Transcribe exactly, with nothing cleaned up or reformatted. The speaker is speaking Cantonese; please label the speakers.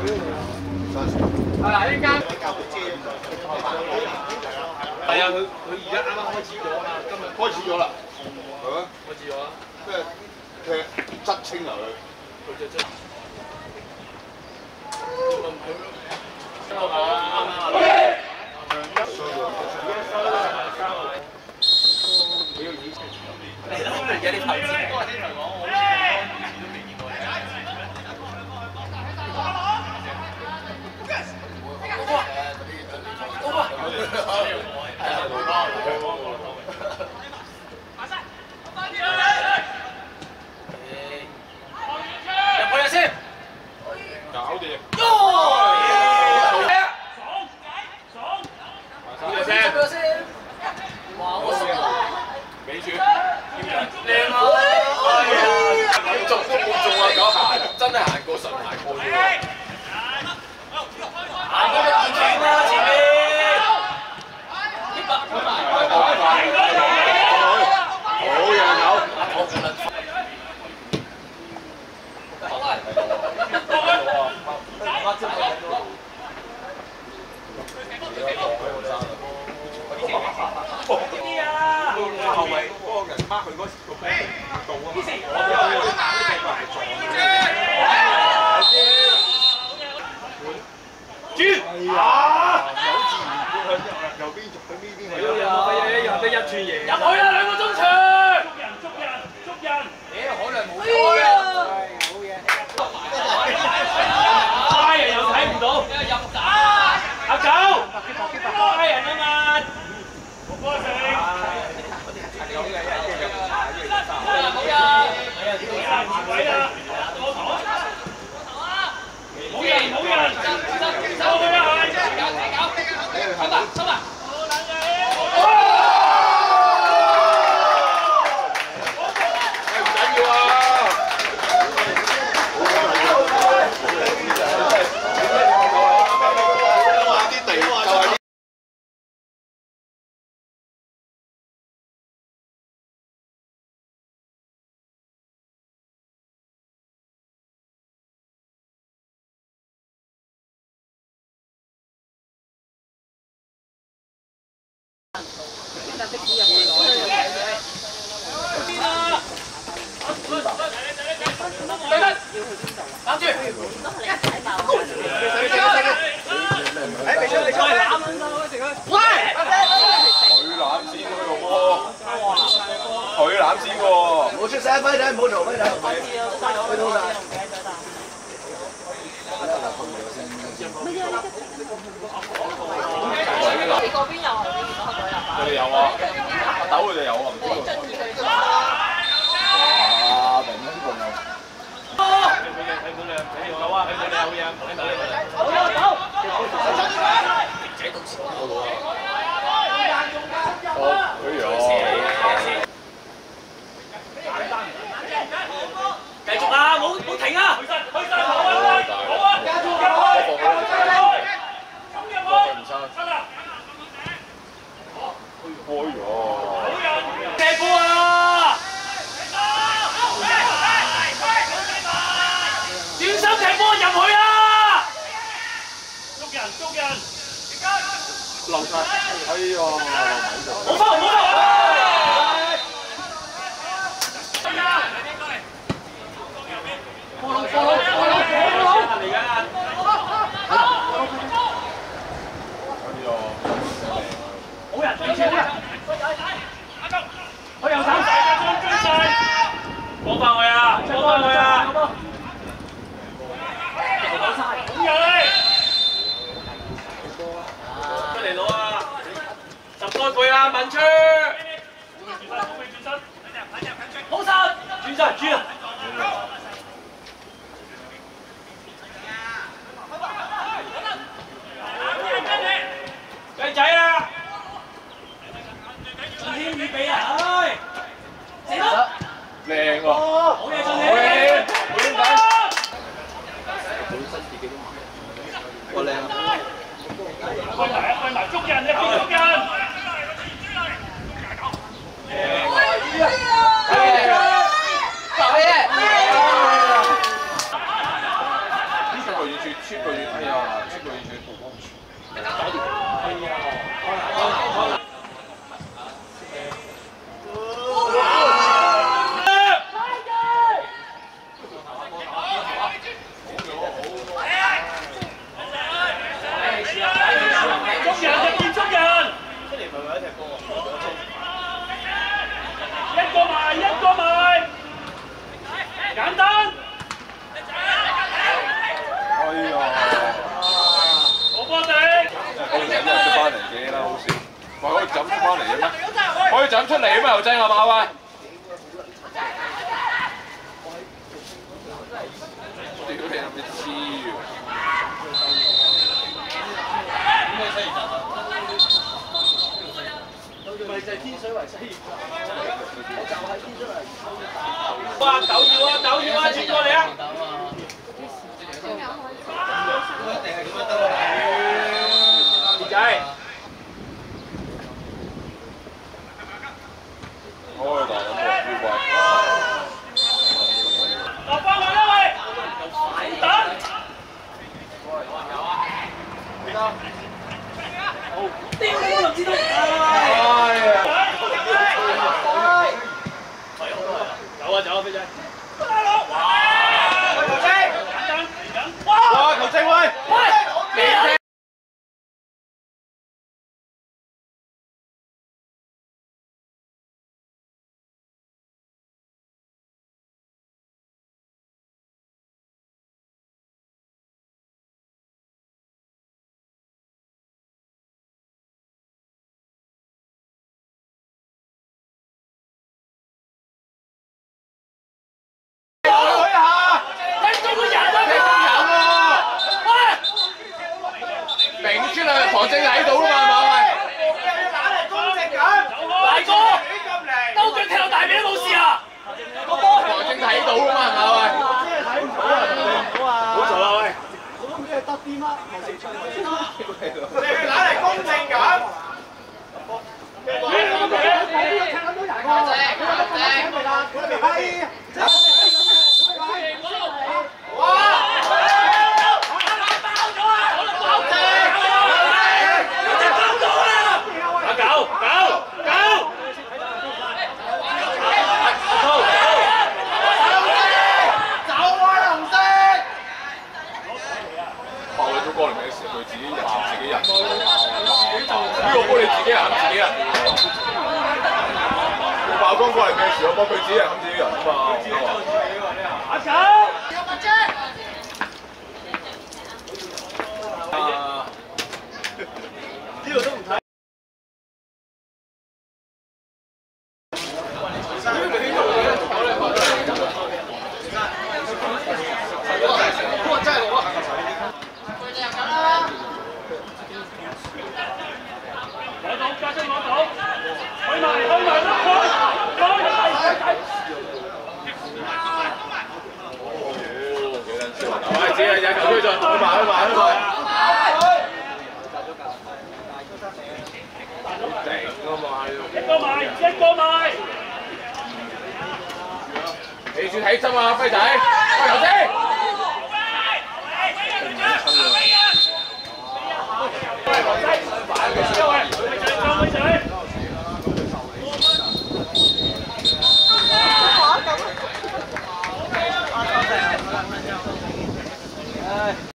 Speaker 1: 係啊，呢間係啊，佢佢而家啱啱開始咗啊嘛，今日
Speaker 2: 開始咗啦，係咩？
Speaker 1: 開始咗啦，
Speaker 2: 即係佢質清啊佢。
Speaker 1: 佢就真。啱啊！嚟啦！而家啲投資，我先同講，我以前都未見過嘅。入去先，搞掂。哇！我美住，靚啊！係啊，中都冇中啊！搞行，真係行過神行過啫。行過二轉啦，前面。一百開埋，開埋。好有有，我唔能。好啊！啲啊！後衞嗰個人孖佢嗰時個波到啊嘛，我哋呢隻個係撞嘅。豬啊！有自然向右邊去呢邊去。有有有得一串嘢。入去啦，兩個中場。捉人捉人捉人。誒，可能冇開啊！好嘢。拉人又睇唔到。入打。阿九。拉人啊嘛。冇人，冇人，收佢啦，係，收吧，收吧。唔緊要啊！啲地就係。
Speaker 3: 搭的士入去攞。
Speaker 1: 攬住。
Speaker 3: 都係你睇爆。
Speaker 1: 誒，未出未出，攬撚曬我食佢。喂！佢攬先嗰個波。佢攬先喎。
Speaker 2: 冇出聲，揮睇唔好嘈，揮睇。
Speaker 3: 去到啦。你嗰邊有啊？你見到佢有啊？
Speaker 1: 佢哋有啊，阿豆佢哋有啊，唔知喎。哇！明呢個有。睇冇靚，睇冇靚，睇有啊，睇冇靚，好嘢，睇冇靚。好啊，走。姐到時我攞啊。哦，佢有。繼續啊！冇冇停啊！去曬，去曬，好啊！好啊！加速，加速，加速，加速！衝入去！出啦！開咗！好人，射波啊！轉身踢波入去啊！捉人，捉人！漏曬！哎呀！冇發，冇發！波龍，波龍，波龍，波龍！嚟緊啊！好人，追車啦！去右手，追晒！攞翻去啊！攞翻去啊！好人，出嚟攞啊！十多句啊，文昌！好殺！轉身，轉啊！雞仔啊！進添預備啊！唉，死啦！靚喎！好嘢，進添！好嘢！好點解？本身自己都買。哇靚啊！開埋啊！開埋捉人，你邊捉人？靚！係啊！ 精啊馬威！屌你有咩黐喎？咪就係天水圍西鹽，我就係天水圍。哇！抖要啊！抖要啊！穿過嚟啊！一定係咁樣得啦。傑仔。開大咁喎，要怪。落翻去啦喂！等。有啊。記得。好。屌你都唔知道。哎呀！走啊走啊，飛仔！哇！球證！哇！球證喂！喂！唐正喺度啦嘛，係嘛？打嚟公正咁，大哥，兜腳踢落大髀都冇事啊！唐正睇到啦嘛，係嘛？喂，我真係睇唔到啊！好嘈啦喂！我都唔知係得啲乜，你打嚟公正咁。過嚟咩事？佢自己人自己人，呢個波你自己人自己人。我爆光過嚟咩事？我幫佢自己人自己人啊嘛。阿九，有物啫。啊！呢度都唔睇。你算睇針啊，輝仔，開頭先。